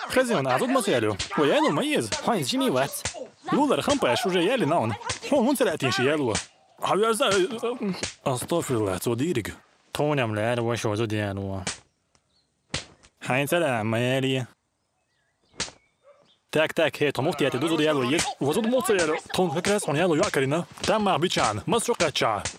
خزيون عضد مسيالو ويالو ميز حين جيمي وات لولا رخم شو جيالي نون هون سلاتين شيالو استغفر الله توديرك توني ملال وشو زوديانو حين سلام ميالي تاك تاك هي تموت يا تدوزو ديالو يز وزود موت يالو تون فكرة سون يالو يأكلنا تام مع بيتشان مسروق تشا